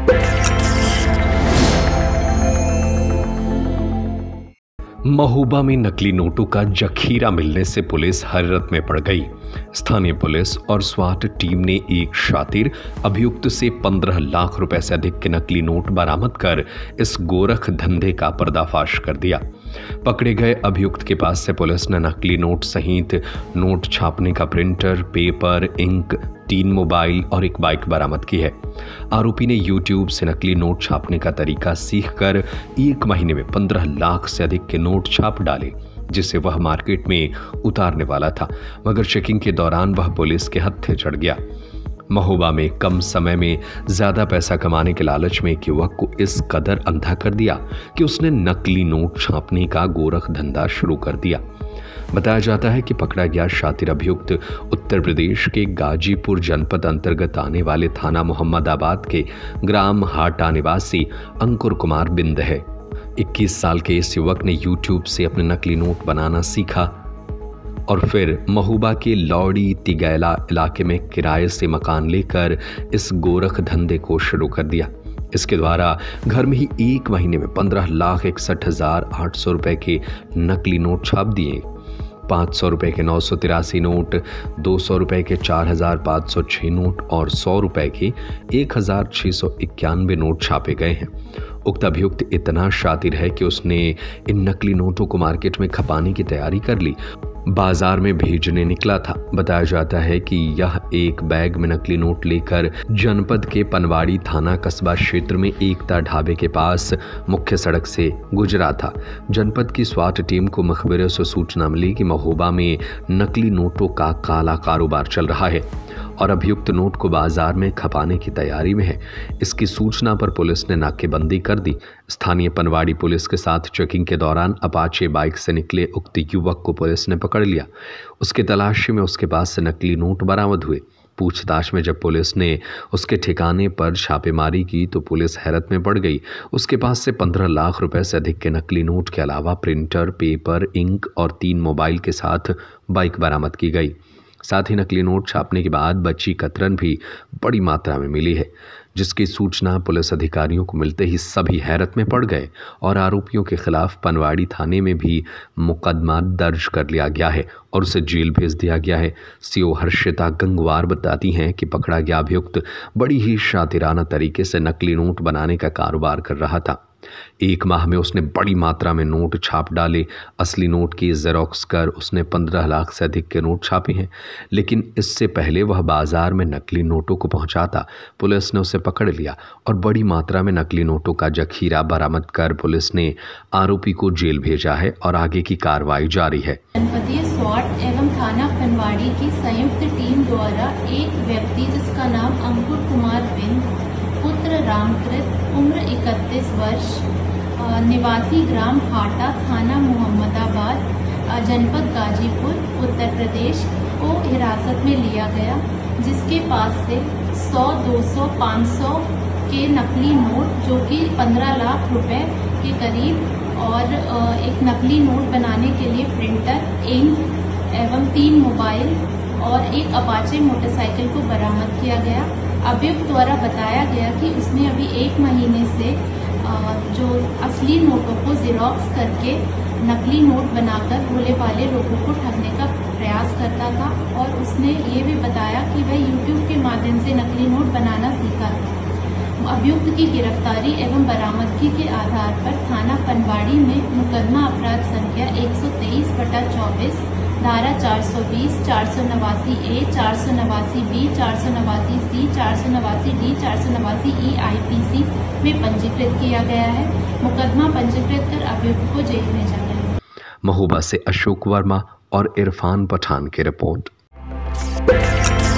महोबा में नकली नोटों का जखीरा मिलने से पुलिस हैरत में पड़ गई। स्थानीय पुलिस और स्वाट टीम ने एक शातिर अभियुक्त से 15 लाख रुपए से अधिक के नकली नोट बरामद कर इस गोरख धंधे का पर्दाफाश कर दिया। पकड़े गए अभियुक्त के पास से पुलिस ने नकली नोट सहित नोट छापने का प्रिंटर, पेपर, इंक, 3 मोबाइल और एक बाइक बरामद की है। आरोपी ने YouTube से नकली नोट छापने का तरीका सीखकर 1 महीने में 15 लाख से अधिक के नोट छाप डाले, जिसे वह मार्केट में उतारने वाला था, मगर चेकिंग के दौरान वह पुलिस के हत्थे चढ़ गया। महोबा में कम समय में ज्यादा पैसा कमाने के लालच में एक युवक को इस कदर अंधा कर दिया कि उसने नकली नोट छापने का गोरख धंधा शुरू कर दिया। बताया जाता है कि पकड़ा गया शातिर अभियुक्त उत्तर प्रदेश के गाजीपुर जनपद अंतर्गत आने वाले थाना मोहम्मदाबाद के ग्राम हाटा निवासी अंकुर कुमार बिंद है। 21 साल के इस युवक ने YouTube से अपने नकली नोट बनाना सीखा और फिर महोबा के लौड़ी तिगैला इलाके में किराए से मकान लेकर इस गोरख धंधे को शुरू कर दिया। इसके द्वारा घर में ही 1 महीने में 15,61,800 रुपए के नकली नोट छाप दिए। 500 रुपए के 983 नोट, 200 रुपए के 4,506 नोट और 100 रुपए के 1,691 नोट छापे गए हैं। उक्त अभियुक्त इतना शातिर है कि उसने इन नकली नोटों को मार्केट में खपाने की तैयारी कर ली, बाजार में भेजने निकला था। बताया जाता है कि यह एक बैग में नकली नोट लेकर जनपद के पनवाड़ी थाना कस्बा क्षेत्र में एकता ढाबे के पास मुख्य सड़क से गुजरा था। जनपद की स्वाट टीम को मखबरे से सूचना मिली कि महोबा में नकली नोटों का काला कारोबार चल रहा है और अभियुक्त नोट को बाजार में खपाने की तैयारी में है। इसकी सूचना पर पुलिस ने नाकेबंदी कर दी। स्थानीय पनवाड़ी पुलिस के साथ चेकिंग के दौरान अपाचे बाइक से निकले उक्त युवक को पुलिस ने पकड़ लिया। उसके तलाशी में उसके पास से नकली नोट बरामद हुए। पूछताछ में जब पुलिस ने उसके ठिकाने पर छापेमारी की तो पुलिस हैरत में पड़ गई। उसके पास से 15 लाख रुपए से अधिक के नकली नोट के अलावा प्रिंटर, पेपर, इंक और 3 मोबाइल के साथ बाइक बरामद की गई। साथ ही नकली नोट छापने के बाद बची कतरन भी बड़ी मात्रा में मिली है, जिसकी सूचना पुलिस अधिकारियों को मिलते ही सभी हैरत में पड़ गए और आरोपियों के खिलाफ पनवाड़ी थाने में भी मुकदमा दर्ज कर लिया गया है और उसे जेल भेज दिया गया है। सीओ हर्षिता गंगवार बताती हैं कि पकड़ा गया अभियुक्त बड़ी ही शातिराना तरीके से नकली नोट बनाने का कारोबार कर रहा था। 1 माह में उसने बड़ी मात्रा में नोट छाप डाले। असली नोट की जेरोक्स कर उसने 15 लाख से अधिक के नोट छापे हैं, लेकिन इससे पहले वह बाजार में नकली नोटों को पहुंचाता। पुलिस ने उसे पकड़ लिया और बड़ी मात्रा में नकली नोटों का जखीरा बरामद कर पुलिस ने आरोपी को जेल भेजा है और आगे की कार्रवाई जारी है। जनपदीय स्वाट एवं थाना पनवाड़ी की संयुक्त टीम द्वारा एक व्यक्ति जिसका नाम अंकुर कुमार बिंद, पुत्र रामकृत, उम्र 31 वर्ष, निवासी ग्राम हाटा, थाना मोहम्मदाबाद, जनपद गाजीपुर, उत्तर प्रदेश को हिरासत में लिया गया, जिसके पास से 100, 200, 500 के नकली नोट जो कि 15 लाख रुपए के करीब और एक नकली नोट बनाने के लिए प्रिंटर, इंक एवं 3 मोबाइल और एक अपाचे मोटरसाइकिल को बरामद किया गया। अभियुक्त द्वारा बताया गया कि उसने अभी 1 महीने से जो असली नोटों को जेरोक्स करके नकली नोट बनाकर भोले भाले लोगों को ठगने का प्रयास करता था और उसने ये भी बताया कि वह YouTube के माध्यम से नकली नोट बनाना सीखा था। अभियुक्त की गिरफ्तारी एवं बरामदगी के आधार पर थाना पनवाड़ी में मुकदमा अपराध संख्या 123/24, धारा 420, 489 A, 489 B, 489 C, 489 D, 489 E IPC में पंजीकृत किया गया है। मुकदमा पंजीकृत कर अभियुक्त को जेल में जा रहा है। महोबा से अशोक वर्मा और इरफान पठान की रिपोर्ट।